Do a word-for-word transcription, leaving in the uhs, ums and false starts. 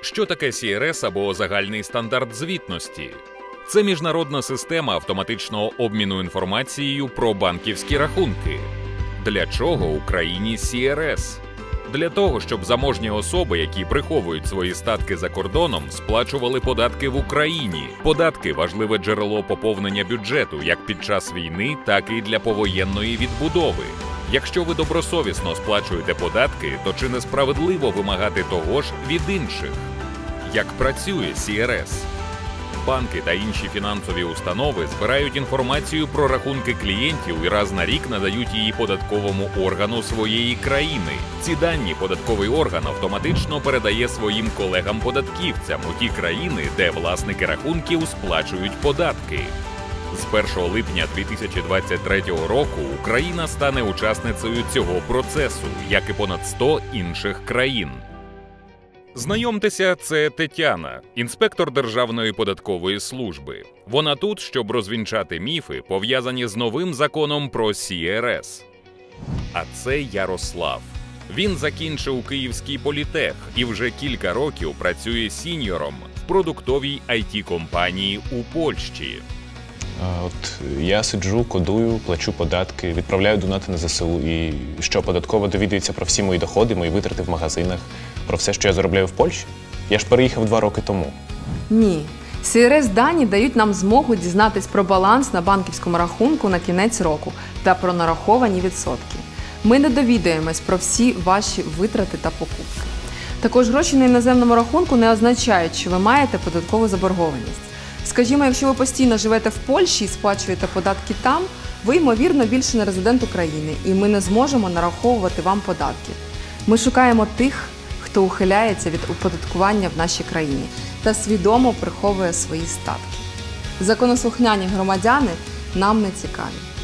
Що таке сі ар ес або загальний стандарт звітності? Це міжнародна система автоматичного обміну інформацією про банківські рахунки. Для чого Україні сі ар ес? Для того, щоб заможні особи, які приховують свої статки за кордоном, сплачували податки в Україні. Податки – важливе джерело поповнення бюджету як під час війни, так і для повоєнної відбудови. Якщо ви добросовісно сплачуєте податки, то чи не справедливо вимагати того ж від інших? Як працює сі ар ес? Банки та інші фінансові установи збирають інформацію про рахунки клієнтів і раз на рік надають її податковому органу своєї країни. Ці дані податковий орган автоматично передає своїм колегам-податківцям у ті країни, де власники рахунків сплачують податки. З першого липня дві тисячі двадцять третього року Україна стане учасницею цього процесу, як і понад сто інших країн. Знайомтеся, це Тетяна, інспектор Державної податкової служби. Вона тут, щоб розвінчати міфи, пов'язані з новим законом про сі ар ес. А це Ярослав. Він закінчив Київський політех і вже кілька років працює сіньором в продуктовій ай ті-компанії у Польщі. От я сиджу, кодую, плачу податки, відправляю донати на зе се у. І що, податкова довідується про всі мої доходи, мої витрати в магазинах, про все, що я заробляю в Польщі? Я ж переїхав два роки тому. Ні. сі ар ес-дані дають нам змогу дізнатись про баланс на банківському рахунку на кінець року та про нараховані відсотки. Ми не довідуємось про всі ваші витрати та покупки. Також гроші на іноземному рахунку не означають, що ви маєте податкову заборгованість. Скажімо, якщо ви постійно живете в Польщі і сплачуєте податки там, ви, ймовірно, більше не резидент України, і ми не зможемо нараховувати вам податки. Ми шукаємо тих, хто ухиляється від оподаткування в нашій країні та свідомо приховує свої статки. Законослухняні громадяни нам не цікаві.